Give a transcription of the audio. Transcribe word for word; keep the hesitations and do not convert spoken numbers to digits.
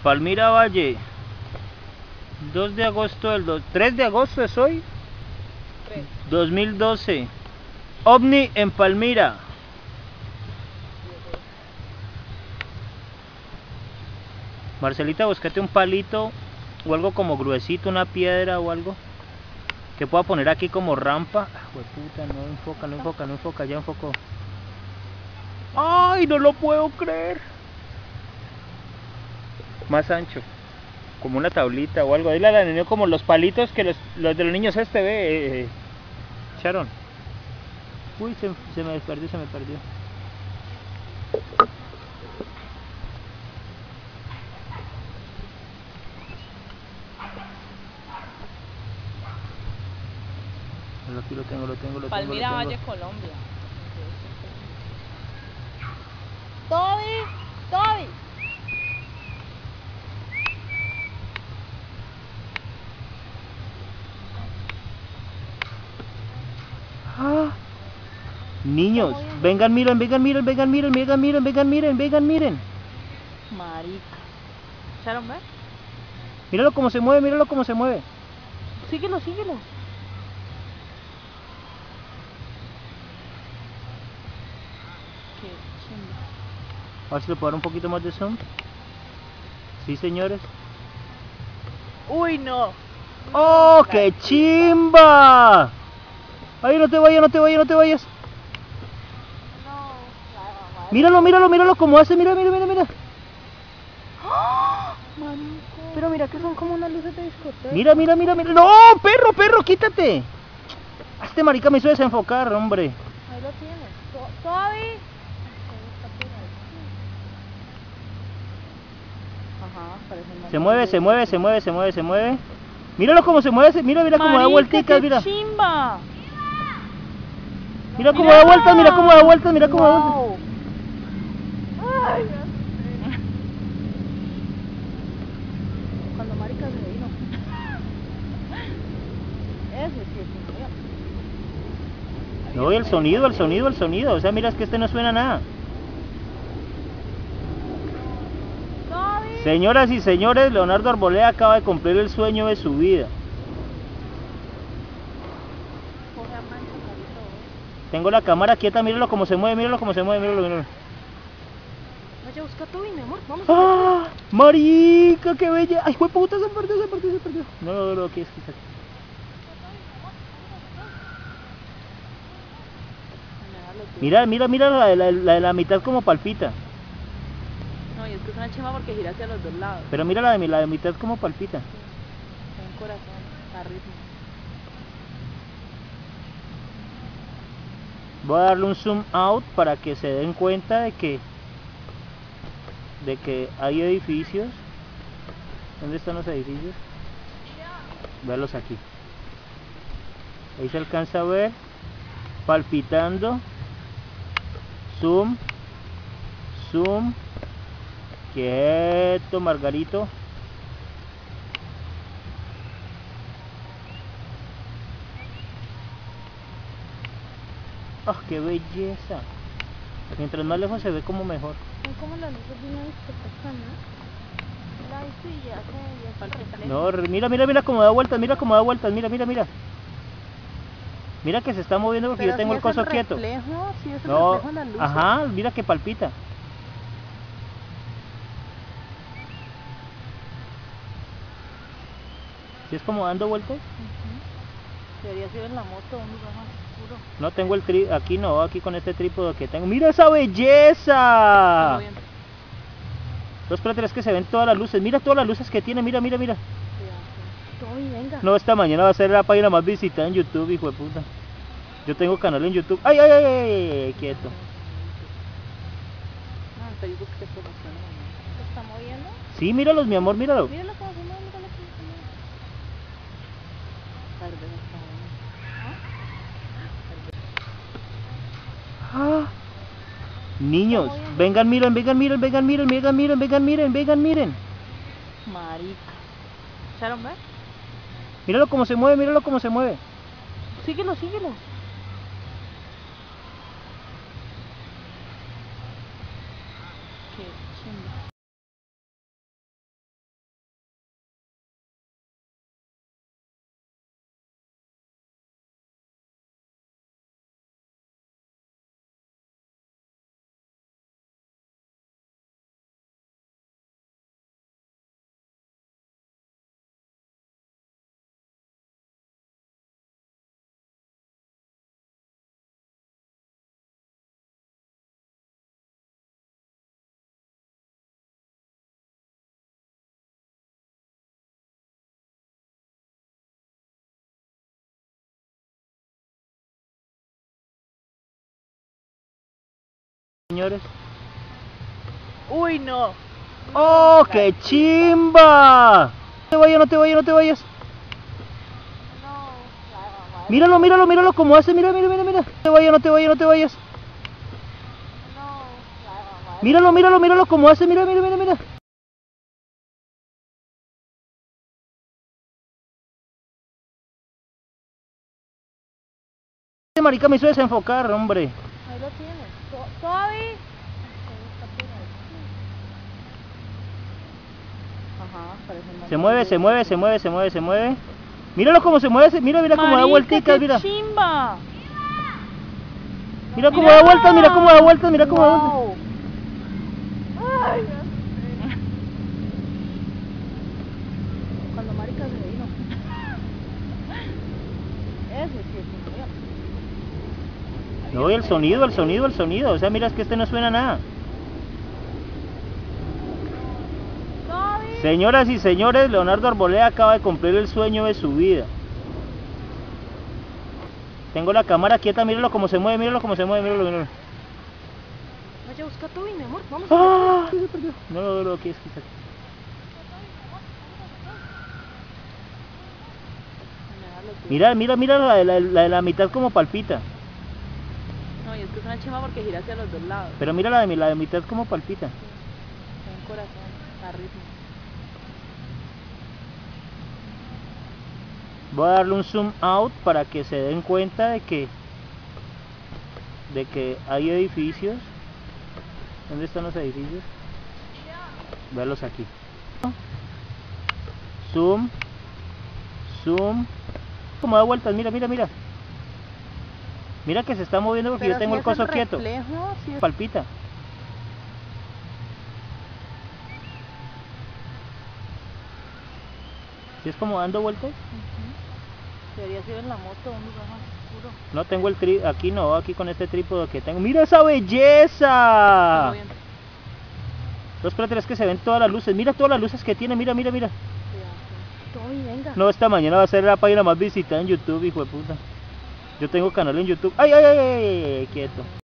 Palmira Valle, dos de agosto del dos, tres de agosto es hoy, dos mil doce. OVNI en Palmira. Marcelita, búscate un palito o algo como gruesito, una piedra o algo que pueda poner aquí como rampa. Ah, puta, no enfoca, no enfoca, no enfoca, ya enfocó. ¡Ay, no lo puedo creer! Más ancho, como una tablita o algo. Dile a la niña como los palitos que los, los de los niños este ve, eh, Sharon. Uy, se, se me perdió, se me perdió. Aquí lo tengo, lo tengo, lo Palmira tengo. Valle, Colombia. Toby, Toby. Ah, niños, vengan, miren, vengan, miren, vengan, miren, vengan, miren, vengan, miren, vengan, miren. Marica. ¿Sharon ve? Míralo cómo se mueve, míralo cómo se mueve. Síguelo, síguelo. Qué chimba. A ver si le puedo dar un poquito más de zoom. Sí, señores. Uy, no. ¡Oh, qué chimba! Ay, no te vayas, no te vayas, no te vayas. No. Míralo, míralo, míralo cómo hace, mira, mira, mira, mira. ¡Oh! Pero mira que son como unas luces de discoteca. Mira, mira, mira, mira. ¡No, perro, perro, quítate! Este marica me hizo desenfocar, hombre. Ahí lo tienes. Toby. Ajá, parece más. Se mueve, se mueve, se mueve, se mueve, se mueve. Míralo cómo se mueve, mira, mira cómo da vuelticas, mira. Chimba. Mira cómo da vueltas, mira cómo da vueltas, mira cómo da vueltas. Ay, cuando marica se vino. Ese sí es un avión. No, y el sonido, el sonido, el sonido. O sea, mira, es que este no suena nada. Señoras y señores, Leonardo Arboleda acaba de cumplir el sueño de su vida. Tengo la cámara quieta, míralo cómo se mueve, míralo cómo se mueve, míralo, míralo. Vaya, busca tú, mi amor, vamos. ¡Ah! ¡Marica, qué bella! ¡Ay, fue puta, se perdió, se perdió, se perdió! No, no, no, aquí es, aquí es. Mira, mira, mira la de la, la, de la mitad como palpita. No, y es que es una chema porque gira hacia los dos lados. Pero mira la de la de mitad como palpita. Sí. Está en corazón, a ritmo. Voy a darle un zoom out para que se den cuenta de que de que hay edificios. ¿Dónde están los edificios? Veanlos aquí. Ahí se alcanza a ver palpitando. Zoom, zoom. Quieto, Margarito. ¡Ah, qué belleza! Mientras más lejos se ve como mejor. Son como las luces de una discoteca, ¿no? Ay, sí, ya se... No, mira, mira, mira cómo da vueltas, mira cómo da vueltas, mira, mira, mira. Mira que se está moviendo porque pero yo tengo si el coso el quieto. Reflejo, si es el No, reflejo en la luz. ajá, mira que palpita. ¿Sí es como dando vueltas? Uh-huh. Debería ser en la moto, un lugar más oscuro. No tengo el tri, aquí no, aquí con este trípode que tengo. ¡Mira esa belleza! Los espérate, es que se ven todas las luces. Mira todas las luces que tiene, mira, mira, mira. Toby, venga. No, esta mañana va a ser la página más visitada en YouTube, hijo de puta. Yo tengo canal en YouTube. ¡Ay, ay, ay, ay, ay! Quieto. No, en Facebook se promociona. ¿Se está moviendo? Sí, míralos, mi amor, míralo. Míralo cómo se mueve, míralo cómo se mueve. Verde está Ah. Niños, vengan, miren, vengan, miren, vengan, miren, vengan, miren, vengan, miren, vengan, miren. Marica. ¿Sharon ve? Míralo cómo se mueve, míralo cómo se mueve. Síguelo, síguelo. señores. Uy, no. ¡Oh, qué chimba! No te vayas, no te vayas, no te vayas. No. Míralo, míralo, míralo como hace, mira, mira, mira, mira. No te vayas, no te vayas, no te vayas. No. Míralo, míralo, míralo como hace, mira, mira, mira, mira. Este marica me hizo desenfocar, hombre. Ahí lo tienes. Suave. Ajá, parece más. Se mueve, se mueve, se mueve, se mueve, se mueve. Míralo como se mueve, mira, mira cómo da vuelticas, mira. Chimba. Mira cómo da vueltas, mira cómo da vueltas, mira cómo da vueltas. Wow. Ay, cuando marica se vino. Ese sí es un mío. No, y el sonido, el sonido, el sonido. O sea, mira, es que este no suena nada. Señoras y señores, Leonardo Arboleda acaba de cumplir el sueño de su vida. Tengo la cámara quieta, míralo cómo se mueve, míralo cómo se mueve, míralo, míralo. Vaya, busca tú, mi amor. Vamos. ¡Ah! No lo no, quieres quitar. Mira, mira, mira la de la, la, de la mitad como palpita. No, y es que es una chimba porque gira hacia los dos lados. Pero mira la de la de mitad como palpita. Sí. Un corazón, a ritmo. Voy a darle un zoom out para que se den cuenta de que de que hay edificios. ¿Dónde están los edificios? Velos aquí. Zoom. Zoom. Como da vueltas, mira, mira, mira. Mira que se está moviendo porque Pero yo tengo si el coso es el quieto. reflejo, si es... Palpita. ¿Sí es como dando vueltas? Uh-huh. Debería ser en la moto, un lugar más oscuro. No tengo el tri... aquí no, aquí con este trípode que tengo. ¡Mira esa belleza! Muy bien. Los espérate, que se ven todas las luces. Mira todas las luces que tiene, mira, mira, mira. Tommy, venga. No, esta mañana va a ser la página más visitada en YouTube, hijo de puta. Yo tengo canal en YouTube. ¡Ay, ay, ay, ay, ay, ay, quieto!